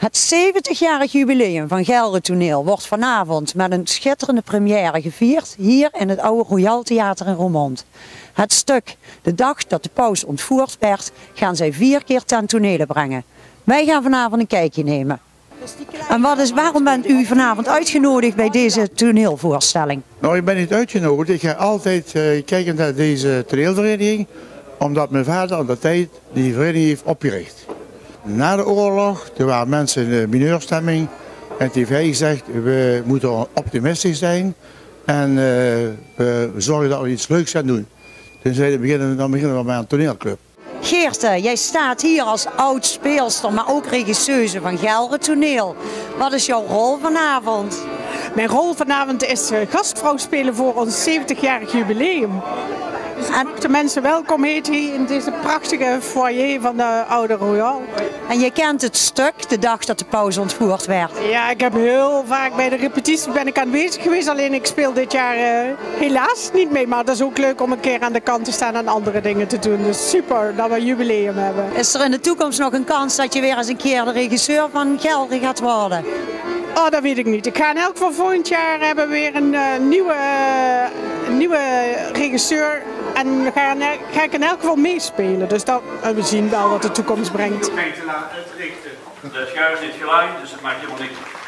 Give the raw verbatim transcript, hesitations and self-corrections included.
Het zeventigjarig jubileum van Gelre Toneel wordt vanavond met een schitterende première gevierd hier in het oude Royal Theater in Roermond. Het stuk De dag dat de paus ontvoerd werd gaan zij vier keer ten tonele brengen. Wij gaan vanavond een kijkje nemen. En wat is, waarom bent u vanavond uitgenodigd bij deze toneelvoorstelling? Nou, ik ben niet uitgenodigd. Ik ga altijd uh, kijken naar deze toneelvereniging, omdat mijn vader aan de tijd die vereniging heeft opgericht. Na de oorlog, er waren mensen in de mineurstemming en toen heeft hij gezegd, we moeten optimistisch zijn en uh, we zorgen dat we iets leuks gaan doen. Toen zeiden we, beginnen, dan beginnen we met een toneelclub. Geerte, jij staat hier als oud speelster, maar ook regisseuse van Gelre Toneel. Wat is jouw rol vanavond? Mijn rol vanavond is gastvrouw spelen voor ons zeventigjarig jubileum. Dus en de mensen welkom heet hier in deze prachtige foyer van de oude Royal. En je kent het stuk, de dag dat de paus ontvoerd werd. Ja, ik heb heel vaak bij de repetities ben ik aanwezig geweest. Alleen ik speel dit jaar uh, helaas niet mee. Maar dat is ook leuk om een keer aan de kant te staan en andere dingen te doen. Dus super dat we een jubileum hebben. Is er in de toekomst nog een kans dat je weer eens een keer de regisseur van Gelre gaat worden? Oh, dat weet ik niet. Ik ga in elk geval volgend jaar hebben we weer een uh, nieuwe, uh, een nieuwe regisseur. En ga, ga ik in elk geval meespelen. Dus dat, we zien wel wat de toekomst brengt. Het richten. De schuif zit gelijk, dus het maakt helemaal niks.